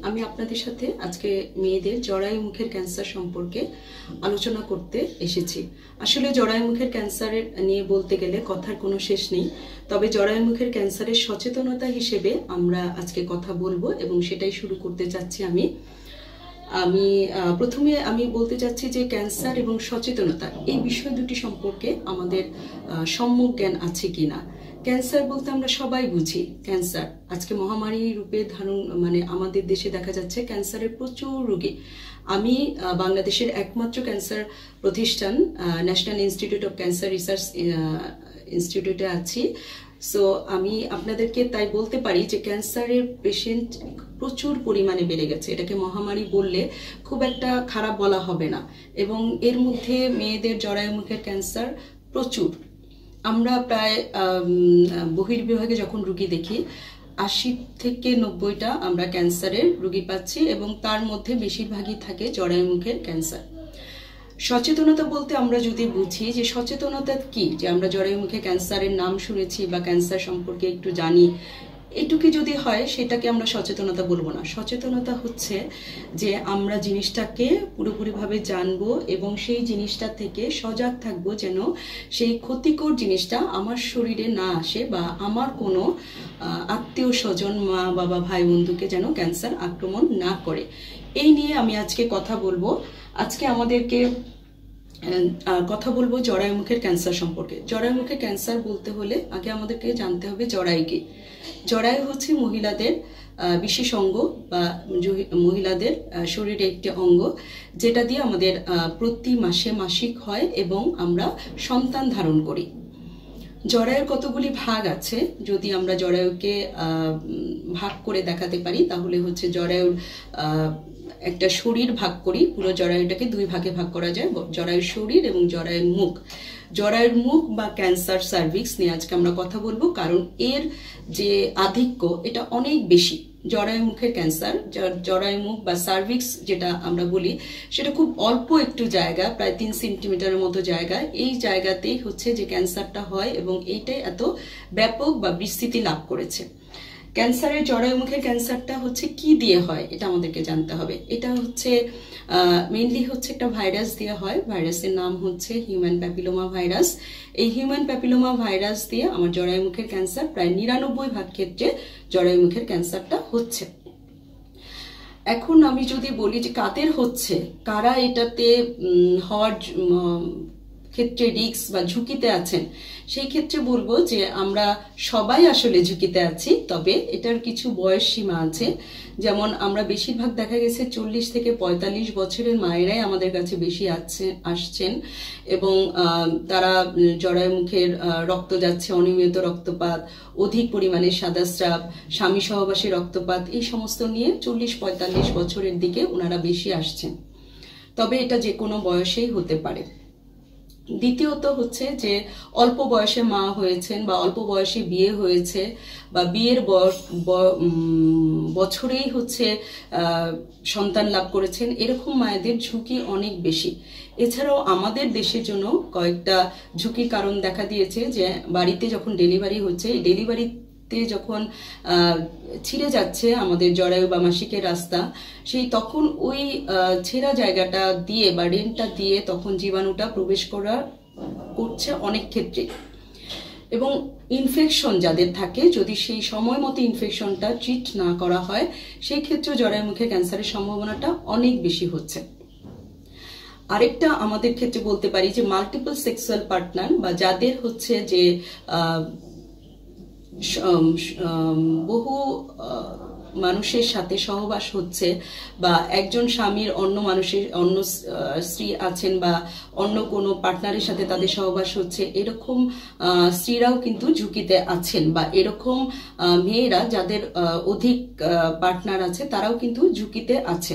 আমি আপনাদের সাথে আজকে মেয়েদের জরায়ু মুখের ক্যান্সার সম্পর্কে আলোচনা করতে এসেছি। আসলে জরায়ু মুখের ক্যান্সারের নিয়ে বলতে গেলে কথার কোনো শেষ নেই, তবে জরায়ু মুখের ক্যান্সারের সচেতনতা হিসেবে আমরা আজকে কথা বলবো এবং সেটাই শুরু করতে চাচ্ছি। আমি প্রথমে বলতে চাচ্ছি যে ক্যান্সার এবং সচেতনতা এই বিষয় দুটি সম্পর্কে আমাদের সম্যক জ্ঞান আছে কিনা। ক্যান্সার বলতে আমরা সবাই বুঝি ক্যান্সার আজকে মহামারী রূপে ধারণ, আমাদের দেশে দেখা যাচ্ছে ক্যান্সারের প্রচুর রোগী। আমি বাংলাদেশের একমাত্র ক্যান্সার প্রতিষ্ঠান national institute of cancer research ইনস্টিটিউটে আছি। সো আমি আপনাদেরকে তাই বলতে পারি যে ক্যান্সারের পেশেন্ট প্রচুর পরিমাণে বেড়ে গেছে। এটাকে মহামারী বললে খুব একটা খারাপ বলা হবে না। এবং এর মধ্যে মেয়েদের জরায়ু মুখের ক্যান্সার প্রচুর। আমরা প্রায় বহির্বিভাগে যখন রুগী দেখি 80 থেকে 90টা আমরা ক্যান্সারের রুগী পাচ্ছি এবং তার মধ্যে বেশিরভাগই থাকে জরায়ু মুখের ক্যান্সার। সচেতনতা বলতে আমরা যদি বুঝি যে সচেতনতা কি, যে আমরা জরায়ু মুখে ক্যান্সারের নাম শুনেছি বা ক্যান্সার সম্পর্কে একটু জানি, এটুকু যদি হয় সেটাকে আমরা সচেতনতা বলবো না। সচেতনতা হচ্ছে যে আমরা জিনিসটাকে পুরোপুরিভাবে জানবো এবং সেই জিনিসটা থেকে সজাগ থাকবো যেন সেই ক্ষতিকর জিনিসটা আমার শরীরে না আসে বা আমার কোনো আত্মীয় স্বজন, মা বাবা, ভাই বন্ধুকে যেন ক্যান্সার আক্রমণ না করে। এই নিয়ে আমি আজকে কথা বলবো। আজকে আমাদেরকে কথা বলবো জরায়ু মুখের ক্যান্সার সম্পর্কে। জরায়ু মুখের ক্যান্সার বলতে হলে আগে আমাদেরকে জানতে হবে জরায়ু কি। জরায়ু হচ্ছে মহিলাদের বিশেষ অঙ্গ বা মহিলাদের শরীরে একটি অঙ্গ, যেটা দিয়ে আমাদের প্রতি মাসে মাসিক হয় এবং আমরা সন্তান ধারণ করি। জরায়ুর কতগুলি ভাগ আছে, যদি আমরা জরায়ুকে ভাগ করে দেখাতে পারি তাহলে হচ্ছে জরায়ুর একটা শরীর ভাগ করি, পুরো জরায়ুটাকে দুই ভাগে ভাগ করা যায়, জরায়ুর শরীর এবং জরায়ুর মুখ। জরায়ুর মুখ বা ক্যান্সার সার্ভিক্স নিয়ে আজকে আমরা কথা বলবো, কারণ এর যে আধিক্য এটা অনেক বেশি। জরায়ু মুখের ক্যান্সার, জরায়ু মুখ বা সার্ভিক্স যেটা আমরা বলি, সেটা খুব অল্প একটু জায়গা, প্রায় 3 সেন্টিমিটারের মতো জায়গা। এই জায়গাতেই হচ্ছে যে ক্যান্সারটা হয় এবং এইটাই এত ব্যাপক বা বিস্তৃতি লাভ করেছে। ক্যান্সারের জরায়ু মুখের ক্যান্সারটা হচ্ছে কি দিয়ে হয় এটা আমাদেরকে জানতে হবে। এটা হচ্ছে মেইনলি হচ্ছে একটা ভাইরাস দিয়ে হয়। ভাইরাসের নাম হচ্ছে হিউম্যান প্যাপিলোমা ভাইরাস। এই হিউম্যান প্যাপিলোমা ভাইরাস দিয়ে আমার জরায়ু মুখের ক্যান্সার প্রায় 99% ক্ষেত্রে জরায়ু মুখের ক্যান্সারটা হচ্ছে। এখন আমি যদি বলি যে কাদের হচ্ছে, কারা এটাতে হওয়ার ক্ষেত্রে রিস্ক বা ঝুঁকিতে আছেন, সেই ক্ষেত্রে বলবো যে আমরা সবাই আসলে ঝুঁকিতে আছি, তবে এটার কিছু বয়স সীমা আছে। যেমন আমরা বেশিরভাগ দেখা গেছে 40 থেকে 45 বছরের মায়েরাই আমাদের কাছে বেশি আসছেন এবং তারা জরায়ু মুখের রক্ত যাচ্ছে, অনিয়মিত রক্তপাত, অধিক পরিমাণে সাদা স্রাব, স্বামী সহবাসী রক্তপাত, এই সমস্ত নিয়ে 40-45 বছরের দিকে ওনারা বেশি আসছেন। তবে এটা যে কোনো বয়সেই হতে পারে। দ্বিতীয়ত হচ্ছে যে অল্প বয়সে মা হয়েছেন বা অল্প বয়সে বিয়ে হয়েছে বা বিয়ের বছরেই হচ্ছে সন্তান লাভ করেছেন, এরকম মায়েদের ঝুঁকি অনেক বেশি। এছাড়াও আমাদের দেশের জন্য কয়েকটা ঝুঁকির কারণ দেখা দিয়েছে, যে বাড়িতে যখন ডেলিভারি হচ্ছে, এই ডেলিভারি যখন ছিঁড়ে যাচ্ছে আমাদের জরায়ু বা মাসিকের রাস্তা, তখন ওই ছেঁড়া জায়গাটা দিয়ে বা রেনটা দিয়ে তখন জীবাণুটা প্রবেশ করছে অনেক ক্ষেত্রে। এবং ইনফেকশন যাদের থাকে, যদি সেই সময় মতো ইনফেকশনটা ট্রিট না করা হয়, সেই ক্ষেত্রে জরায়ু মুখে ক্যান্সারের সম্ভাবনাটা অনেক বেশি হচ্ছে। আরেকটা আমাদের ক্ষেত্রে বলতে পারি যে মাল্টিপল সেক্সুয়াল পার্টনার বা যাদের হচ্ছে যে বহু মানুষের সাথে সহবাস হচ্ছে বা একজন স্বামীর অন্য স্ত্রী আছেন বা অন্য কোনো পার্টনারের সাথে তাদের সহবাস হচ্ছে, এরকম স্ত্রীরাও কিন্তু ঝুঁকিতে আছেন বা এরকম মেয়েরা যাদের অধিক পার্টনার আছে তারাও কিন্তু ঝুঁকিতে আছেন।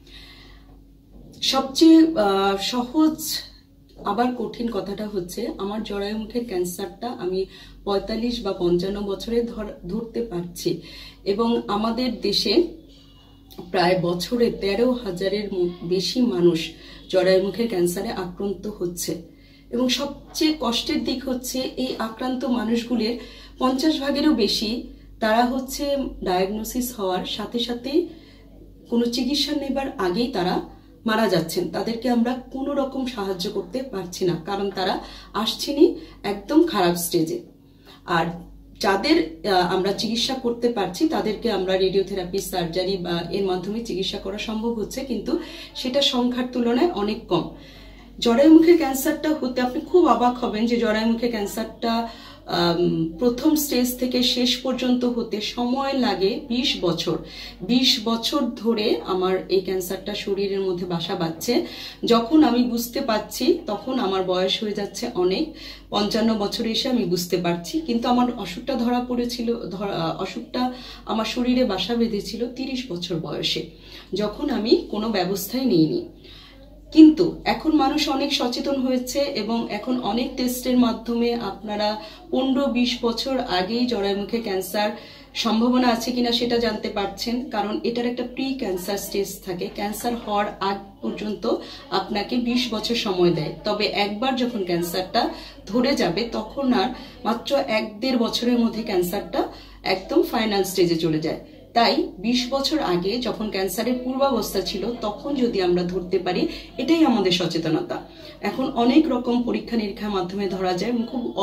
সবচেয়ে সহজ আবার কঠিন কথাটা হচ্ছে আমার জরায়ু মুখের ক্যান্সারটা আমি 45 বা 55 বছরে ধরতে পারছি এবং আমাদের দেশে প্রায় বছরে 13,000-এর বেশি মানুষ জরায়ু মুখের ক্যান্সারে আক্রান্ত হচ্ছে। এবং সবচেয়ে কষ্টের দিক হচ্ছে এই আক্রান্ত মানুষগুলির 50 ভাগেরও বেশি তারা হচ্ছে ডায়াগনোসিস হওয়ার সাথে সাথে কোনো চিকিৎসা নেবার আগেই তারা মারা যাচ্ছেন। তাদেরকে আমরা কোনো রকম সাহায্য করতে পারছি না, কারণ তারা আসছেনই একদম খারাপ স্টেজে। আর যাদের আমরা চিকিৎসা করতে পারছি তাদেরকে আমরা রেডিওথেরাপি, সার্জারি বা এর মাধ্যমে চিকিৎসা করা সম্ভব হচ্ছে, কিন্তু সেটা সংখ্যার তুলনায় অনেক কম। জরায়ুমুখের ক্যান্সারটা হতে আপনি খুব অবাক হবেন যে জরায়ুমুখের ক্যান্সারটা প্রথম স্টেজ থেকে শেষ পর্যন্ত হতে সময় লাগে 20 বছর। 20 বছর ধরে আমার এই ক্যান্সারটা শরীরের মধ্যে বাসা বাঁধছে। যখন আমি বুঝতে পারছি তখন আমার বয়স হয়ে যাচ্ছে অনেক, 55 বছরে এসে আমি বুঝতে পারছি। কিন্তু আমার অসুখটা ধরা পড়েছিল, অসুখটা আমার শরীরে বাসা বেঁধেছিল 30 বছর বয়সে, যখন আমি কোনো ব্যবস্থাই নিইনি। কিন্তু এখন মানুষ অনেক সচেতন হয়েছে এবং এখন অনেক টেস্টের মাধ্যমে আপনারা 15-20 বছর আগেই জরায়ুমুখে ক্যান্সার সম্ভাবনা আছে কিনা সেটা জানতে পারছেন, কারণ এটার একটা প্রি ক্যান্সার স্টেজ থাকে। ক্যান্সার হওয়ার আগ পর্যন্ত আপনাকে 20 বছর সময় দেয়, তবে একবার যখন ক্যান্সারটা ধরে যাবে তখন আর মাত্র 1-1.5 বছরের মধ্যে ক্যান্সারটা একদম ফাইনাল স্টেজে চলে যায়। তাই 20 বছর আগে যখন ক্যান্সারের পূর্বাবস্থা ছিল তখন যদি আমরা ধরতে পারি, এটাই আমাদের সচেতনতা। এখন অনেক রকম পরীক্ষা নিরীক্ষার মাধ্যমে ধরা যায় এবং খুব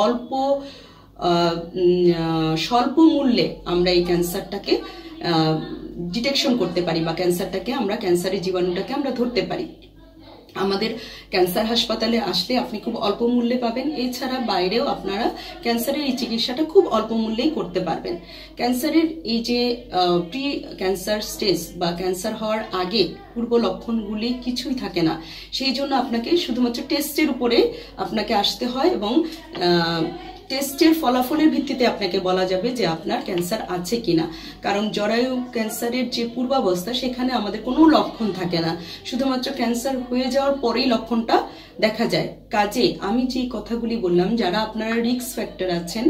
স্বল্প মূল্যে আমরা এই ক্যান্সারটাকে ডিটেকশন করতে পারি বা ক্যান্সারের জীবাণুটাকে আমরা ধরতে পারি। আমাদের ক্যান্সার হাসপাতালে আসলে আপনি খুব অল্প মূল্যে পাবেন। এছাড়া বাইরেও আপনারা ক্যান্সারের এই চিকিৎসাটা খুব অল্প মূল্যেই করতে পারবেন। ক্যান্সারের এই যে প্রি ক্যান্সার স্টেজ বা ক্যান্সার হওয়ার আগে পূর্ব লক্ষণগুলি কিছুই থাকে না, সেই জন্য আপনাকে শুধুমাত্র টেস্টের উপরে আপনাকে আসতে হয় এবং টেস্টের ফলাফলের ভিত্তিতে আপনাকে বলা যাবে যে আপনার ক্যান্সার আছে কিনা। কারণ জরায়ু ক্যান্সারের যে পূর্বাবস্থা সেখানে আমাদের কোনো লক্ষণ থাকে না, শুধুমাত্র ক্যান্সার হয়ে যাওয়ার পরেই লক্ষণটা দেখা যায়। কাজে আমি যে কথাগুলি বললাম, যারা আপনারা রিস্ক ফ্যাক্টর আছেন,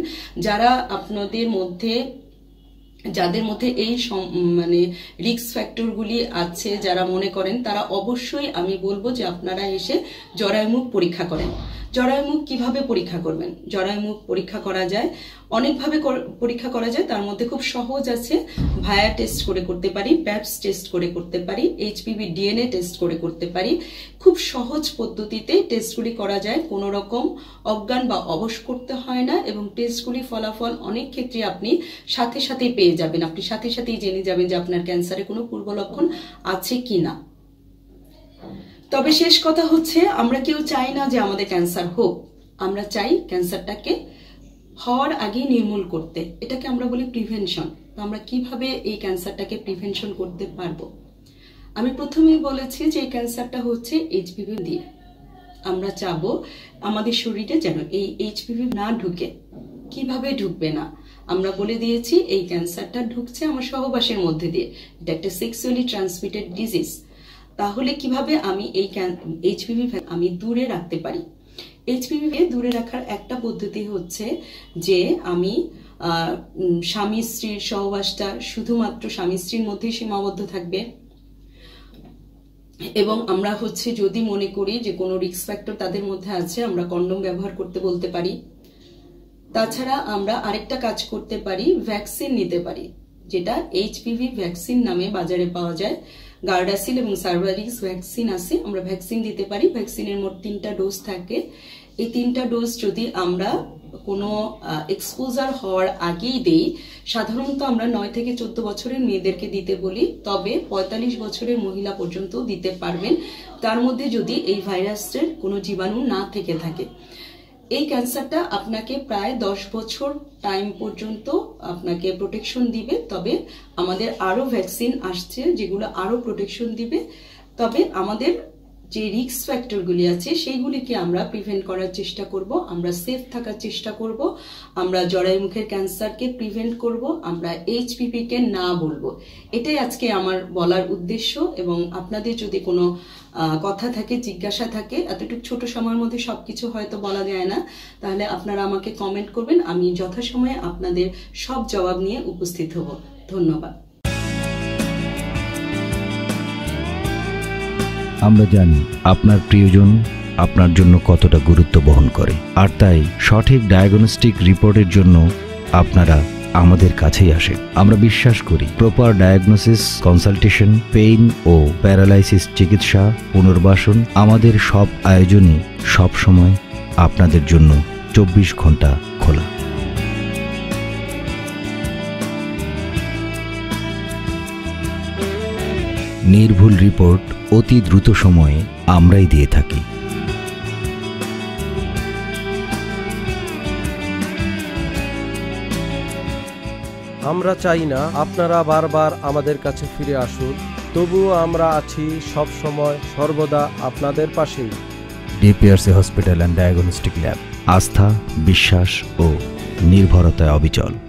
যাদের মধ্যে এই মানে রিস্ক ফ্যাক্টরগুলি আছে, যারা মনে করেন, তারা অবশ্যই আমি বলবো যে আপনারা এসে জরায়ুমুখ পরীক্ষা করেন। জরায়ুমুখ কিভাবে পরীক্ষা করবেন? জরায়ুমুখ পরীক্ষা করা যায় অনেকভাবে পরীক্ষা করা যায়, তার মধ্যে খুব সহজ আছে। ভায়া টেস্ট করে করতে পারি, প্যাপস টেস্ট করে করতে পারি, HPV DNA টেস্ট করে করতে পারি। খুব সহজ পদ্ধতিতে টেস্টগুলি করা যায়, কোনো রকম অজ্ঞান বা অবশ করতে হয় না এবং টেস্টগুলি ফলাফল অনেক ক্ষেত্রে আপনি সাথে সাথেই পেয়ে যাবেন। আপনি সাথে সাথেই জেনে যাবেন যে আপনার ক্যান্সারে কোনো পূর্ব লক্ষণ আছে কিনা। তবে শেষ কথা হচ্ছে, আমরা কেউ চাই না যে আমাদের ক্যান্সার হোক, আমরা চাই ক্যান্সারটাকে হওয়ার আগে নির্মূল করতে। এটাকে আমরা বলি প্রিভেনশন। আমরা কিভাবে এই ক্যান্সারটাকে প্রিভেনশন করতে পারবো? আমি প্রথমেই বলেছি যে এই ক্যান্সারটা হচ্ছে HPV দিয়ে। আমরা চাবো আমাদের শরীরে যেন এই HPV না ঢুকে। কিভাবে ঢুকবে না? আমরা বলে দিয়েছি এই ক্যান্সারটা ঢুকছে আমার সহবাসের মধ্যে দিয়ে। এটা একটা সেক্সুয়ালি ট্রান্সমিটেড ডিজিজ। তাহলে কিভাবে আমি এই HPV আমি দূরে রাখতে পারি? HPV দূরে রাখার একটা পদ্ধতি হচ্ছে যে আমি স্বামী স্ত্রীর সহবাসটা শুধুমাত্র স্বামী স্ত্রীর মধ্যেই সীমাবদ্ধ থাকবে এবং আমরা যদি মনে করি যে কোনো রিস্ক ফ্যাক্টর তাদের মধ্যে আছে, আমরা কন্ডোম ব্যবহার করতে বলতে পারি। তাছাড়া আমরা আরেকটা কাজ করতে পারি, ভ্যাকসিন নিতে পারি, যেটা HPV ভ্যাকসিন নামে বাজারে পাওয়া যায়। গার্ডাসিল এবং সার্ভারিক্স ভ্যাকসিন আছে, আমরা ভ্যাকসিন দিতে পারি। ভ্যাকসিনের মোট 3টা ডোজ থাকে। এই 3টা ডোজ যদি আমরা কোনো এক্সপোজার হওয়ার আগেই দেই, সাধারণত আমরা 9 থেকে 14 বছরের মেয়েদেরকে দিতে বলি, তবে 45 বছরের মহিলা পর্যন্ত দিতে পারবেন, তার মধ্যে যদি এই ভাইরাসের কোনো জীবাণু না থেকে থাকে। এই ক্যান্সারটা আপনাকে প্রায় 10 বছর টাইম পর্যন্ত আপনাকে প্রোটেকশন দিবে। তবে আমাদের আরো ভ্যাকসিন আসছে যেগুলো আরো প্রোটেকশন দিবে। তবে আমাদের যে রিস্ক ফ্যাক্টরগুলি আছে সেইগুলিকে আমরা প্রিভেন্ট করার চেষ্টা করব, আমরা সেফ থাকার চেষ্টা করব, আমরা জরায়ুমুখের ক্যান্সারকে প্রিভেন্ট করব, আমরা HPV কে না বলবো। এটাই আজকে আমার বলার উদ্দেশ্য। এবং আপনাদের যদি কোনো কথা থাকে, জিজ্ঞাসা থাকে, এতটুকু ছোট সময়ের মধ্যে সবকিছু হয়তো বলা যায় না, তাহলে আপনারা আমাকে কমেন্ট করবেন, আমি যথাসময়ে আপনাদের সব জবাব নিয়ে উপস্থিত হব। ধন্যবাদ। আমরা জানি আপনার প্রিয়জন আপনার জন্য কতটা গুরুত্ব বহন করে, আর তাই সঠিক ডায়াগনস্টিক রিপোর্টের জন্য আপনারা আমাদের কাছেই আসেন। আমরা বিশ্বাস করি প্রপার ডায়াগনোসিস, কনসালটেশন, পেইন ও প্যারালাইসিস চিকিৎসা, পুনর্বাসন, আমাদের সব আয়োজনই সবসময় আপনাদের জন্য 24 ঘন্টা খোলা। নির্ভুল রিপোর্ট অতি দ্রুত সময়ে আমরাই দিয়ে থাকি। আমরা চাই না আপনারা বারবার আমাদের কাছে ফিরে আসুন, তবুও আমরা আছি সব সময় সর্বদা আপনাদের পাশেই। DPRC hospital and diagnostic lab, আস্থা, বিশ্বাস ও নির্ভরতায় অবিচল।